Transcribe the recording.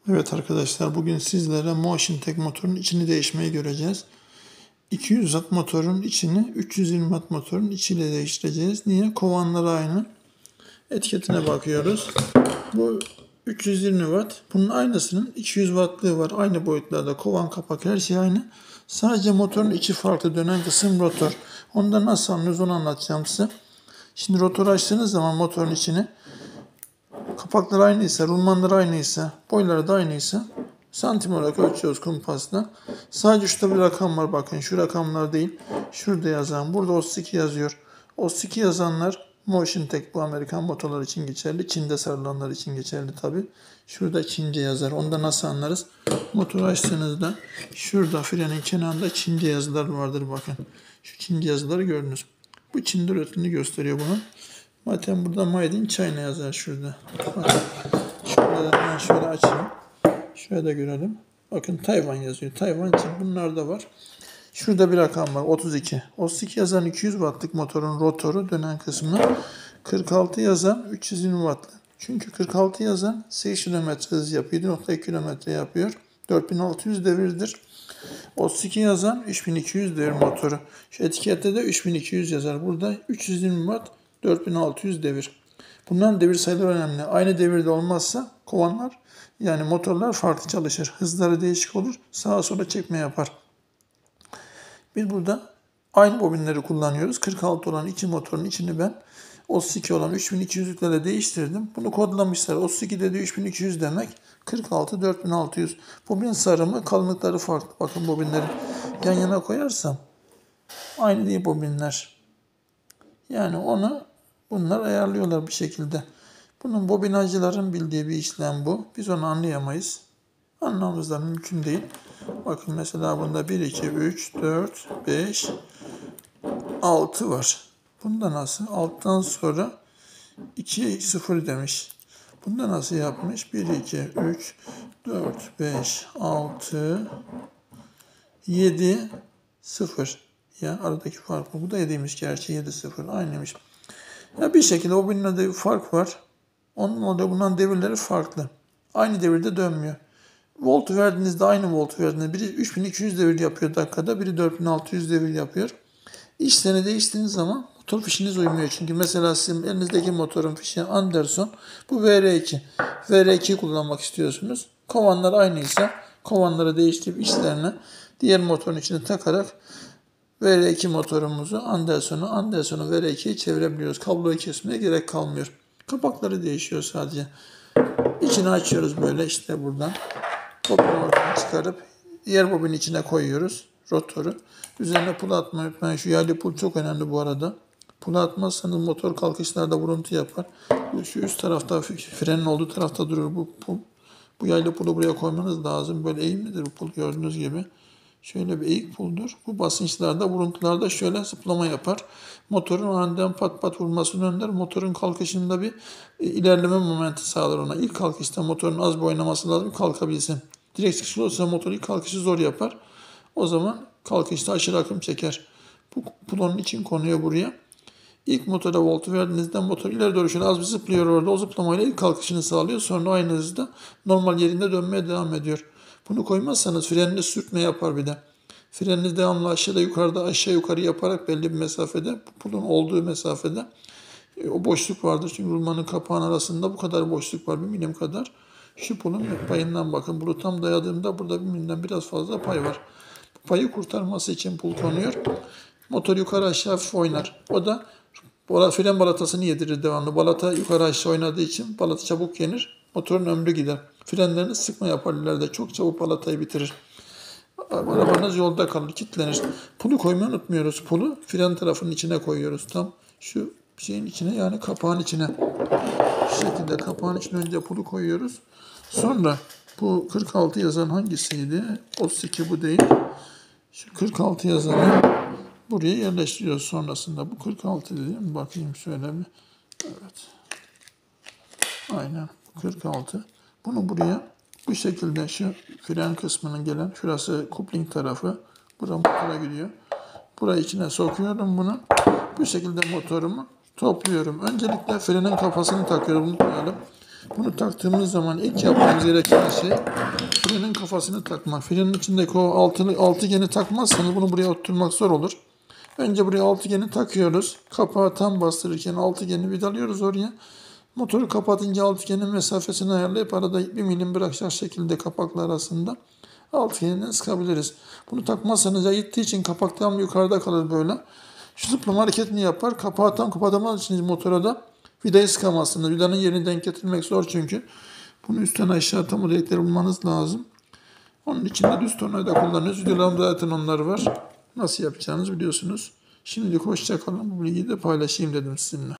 Evet arkadaşlar, bugün sizlere Motion Tech motorun içini değişmeyi göreceğiz. 200 watt motorun içini 320 watt motorun içiyle değiştireceğiz. Niye? Kovanlar aynı. Etiketine bakıyoruz. Bu 320 watt. Bunun aynısının 200 wattlığı var. Aynı boyutlarda. Kovan, kapak, her şey aynı. Sadece motorun içi farklı. Dönen kısım rotor. Onda nasıl anlıyoruz onu anlatacağım size. Şimdi rotoru açtığınız zaman motorun içini, kapaklar aynıysa, rulmanlar aynıysa, boyları da aynıysa santim olarak ölçüyoruz kumpasla. Sadece şurada bir rakam var, bakın şu rakamlar değil. Şurada yazan, burada 32 yazıyor. 32 yazanlar Motion Tech, bu Amerikan motorlar için geçerli. Çin'de sarılanlar için geçerli tabi. Şurada Çince yazar. Onda nasıl anlarız? Motoru açtığınızda şurada frenin kenarında Çince yazılar vardır, bakın. Şu Çince yazıları gördünüz. Bu Çin'de üretildiğini gösteriyor bunun. Zaten burada Made in China yazar şurada. Bakın. Şurada ben şöyle açayım. Şöyle de görelim. Bakın Tayvan yazıyor. Tayvan için bunlar da var. Şurada bir rakam var. 32. 32 yazan 200 wattlık motorun rotoru, dönen kısmı. 46 yazan 320 wattlı. Çünkü 46 yazan 8 km hız yapıyor. 7.2 km yapıyor. 4600 devirdir. 32 yazan 3200 devir motoru. Şu etikette de 3200 yazar. Burada 320 watt, 4600 devir. Bunların devir sayıları önemli. Aynı devirde olmazsa kovanlar, yani motorlar farklı çalışır. Hızları değişik olur. Sağa sola çekme yapar. Biz burada aynı bobinleri kullanıyoruz. 46 olan iki motorun içini ben 32 olan 3200'lüklerle değiştirdim. Bunu kodlamışlar. 32 dedi 3200 demek. 46 4600. Bobin sarımı, kalınlıkları farklı. Bakın bobinleri yan yana koyarsam aynı değil bobinler. Yani bunlar ayarlıyorlar bir şekilde. Bunun bobinacıların bildiği bir işlem bu. Biz onu anlayamayız. Anlamamız da mümkün değil. Bakın mesela bunda 1, 2, 3, 4, 5, 6 var. Bunda nasıl? Alttan sonra 2, 0 demiş. Bunda nasıl yapmış? 1, 2, 3, 4, 5, 6, 7, 0. Ya aradaki fark mı? Bu da 7'ymiş gerçi. 7, 0. Aynıymış. Ya bir şekilde o binlerde bir fark var. Onun da bundan devirleri farklı. Aynı devirde dönmüyor. Voltu verdiğinizde aynı voltu verdiğinizde biri 3200 devir yapıyor dakikada, biri 4600 devir yapıyor. İşlerini değiştiğiniz zaman motor fişiniz uymuyor. Çünkü mesela sizin elinizdeki motorun fişi Anderson, bu VR2. VR2'yi kullanmak istiyorsunuz. Kovanlar aynıysa kovanları değiştirip işlerini diğer motorun içine takarak VR2 motorumuzu Anderson'u VR2'ye çevirebiliyoruz. Kabloyu kesmeye gerek kalmıyor. Kapakları değişiyor sadece. İçini açıyoruz böyle işte buradan. Bobini çıkarıp diğer bobinin içine koyuyoruz rotoru. Üzerine pul atmayı unutmayın. Şu yaylı pul çok önemli bu arada. Pul atmazsanız motor kalkışlarda vuruntu yapar. Şu üst tarafta, frenin olduğu tarafta durur bu pul. Bu yaylı pulu buraya koymanız lazım. Böyle eğimlidir bu pul, gördüğünüz gibi. Şöyle bir eğik puldur. Bu basınçlarda, vuruntularda şöyle zıplama yapar. Motorun aniden pat pat vurmasını önler. Motorun kalkışında bir ilerleme momenti sağlar ona. İlk kalkışta motorun az bir oynaması lazım, kalkabilsin. Direkt sıkışık olursa motor ilk kalkışı zor yapar. O zaman kalkışta aşırı akım çeker. Bu pulonun için konuyor buraya. İlk motora voltu verdiğinizde motor ileri doğru şöyle az bir zıplıyor orada. O zıplamayla ilk kalkışını sağlıyor. Sonra aynı hızda normal yerinde dönmeye devam ediyor. Bunu koymazsanız frenini sürtme yapar bir de. Frenini devamlı aşağıda yukarıda aşağı yukarı yaparak belli bir mesafede, pulun olduğu mesafede o boşluk vardır. Çünkü rulmanın kapağın arasında bu kadar boşluk var, 1 milim kadar. Şu pulun payından bakın. Bunu tam dayadığımda burada 1 milimden biraz fazla pay var. Bu payı kurtarması için pul konuyor. Motor yukarı aşağı hafif oynar. O da fren balatasını yedirir devamlı. Balata yukarı aşağı oynadığı için balata çabuk yenir. Motorun ömrü gider. Frenlerini sıkma yapar ileride. Çok çabuk balatayı bitirir. Arabanız yolda kalır, kilitlenir. Pulu koymayı unutmuyoruz. Pulu fren tarafının içine koyuyoruz. Tam şu şeyin içine, yani kapağın içine. Şu şekilde kapağın içine önce pulu koyuyoruz. Sonra bu 46 yazan hangisiydi? 32 bu değil. Şu 46 yazanı buraya yerleştiriyoruz sonrasında. Bu 46 dedim. Bakayım şöyle bir. Evet. Aynen. 46. Bunu buraya bu şekilde, şu fren kısmının gelen, şurası coupling tarafı. Buradan motora gidiyor. Burayı içine sokuyorum bunu. Bu şekilde motorumu topluyorum. Öncelikle frenin kafasını takıyorum. Unutmayalım. Bunu taktığımız zaman ilk yapmamız gereken şey frenin kafasını takmak. Frenin içindeki o altıgeni takmazsanız bunu buraya oturtmak zor olur. Önce buraya altıgeni takıyoruz. Kapağı tam bastırırken altıgeni vidalıyoruz oraya. Motoru kapatınca altıgenin mesafesini ayarlayıp arada 1 milim bırakacak şekilde kapaklar arasında altıgeninden sıkabiliriz. Bunu takmazsanız yayıttığı için kapak tam yukarıda kalır böyle. Şu zıplama hareketini yapar. Kapağı tam kapatamaz için motora da vidayı sıkamazsınız. Vidanın yerini denk getirmek zor çünkü. Bunu üstten aşağı tam o delikleri bulmanız lazım. Onun için de düz tornavida kullanıyoruz. Videolarımda zaten onlar var. Nasıl yapacağınızı biliyorsunuz. Şimdilik hoşça kalın. Bu bilgiyi de paylaşayım dedim sizinle.